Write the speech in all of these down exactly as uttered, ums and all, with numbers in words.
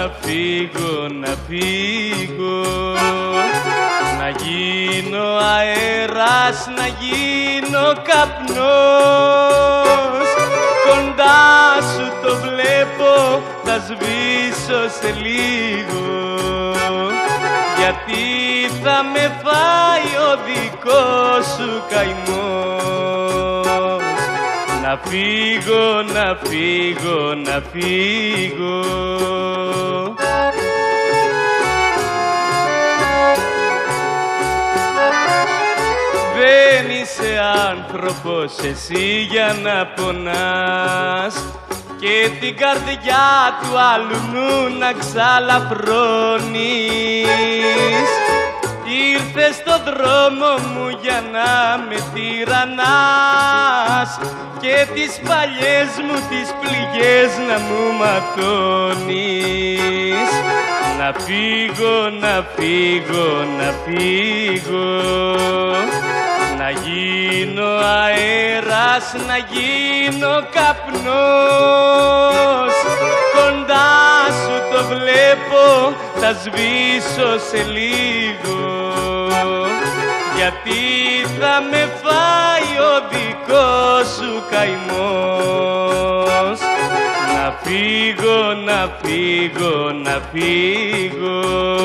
να φύγω, να φύγω, να γίνω αέρας, να γίνω καπνός. Κοντά σου το βλέπω, θα σβήσω σε λίγο, γιατί θα με φάει ο δικός σου καημός. Να φύγω, να φύγω, να φύγω. Δεν είσαι άνθρωπος εσύ για να πονάς και την καρδιά του αλλού να ξαλαφρώνεις. Ήρθες στο δρόμο μου για να με τυραννάς και τις παλιές μου τις πληγές να μου ματώνεις. Να φύγω, να φύγω, να φύγω, να γίνω αέρας, να γίνω καπνός. Κοντά σου το βλέπω, θα σβήσω σε λίγο, γιατί θα με φάει ο δικός σου καημός. Να φύγω, να φύγω, να φύγω.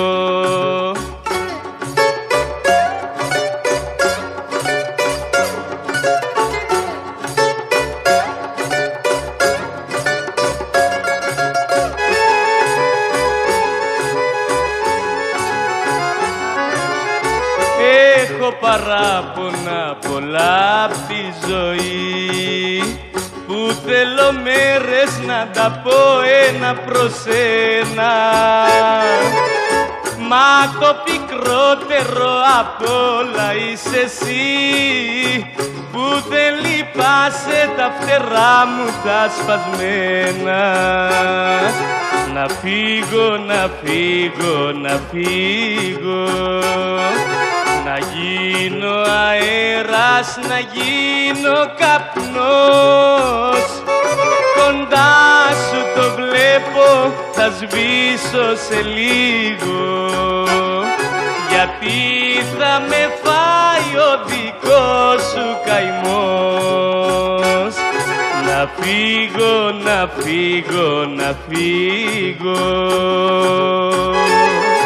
Έχω παράπονα πολλά απ' τη ζωή, που θέλω μέρες να τα πω ένα προς ένα. Μα το πικρότερο απ' όλα είσαι εσύ, που δεν λυπάσαι τα φτερά μου τα σπασμένα. Να φύγω, να φύγω, να φύγω, να γίνω αέρας, να γίνω καπνός. Κοντά σου το βλέπω, θα σβήσω σε λίγο, γιατί θα με φάει ο δικός σου καημός. Να φύγω, να φύγω, να φύγω.